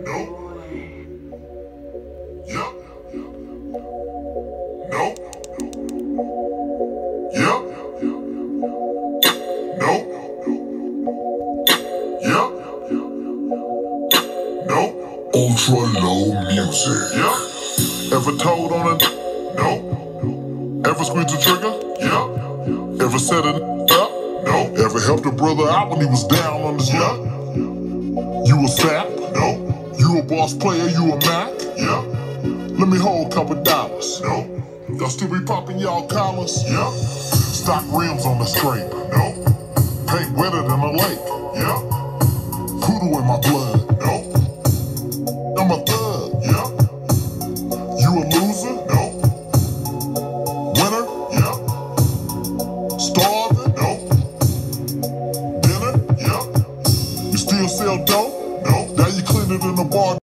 Nope. Yep. Nope. Yep. Nope. Yep. Nope. Ultra low music. Yep. Ever told on a nope. Ever squeezed the trigger? Yep. Ever set it up? Nope. Ever helped a brother out when he was down on his luck? You a sap? Nope. You a boss player? You a Mac? Yep. Let me hold a couple dollars. Nope. Y'all still be popping y'all collars? Yep. Stock rims on the scrape? Nope. Paint wetter than a lake? Yep. Poodle in my blood? Nope. I'm a thug? Yep. You a loser? Nope. Winner? Yep. Starving? Nope. Dinner? Yep. You still sell dope? Nope. Now you clean it in the bar.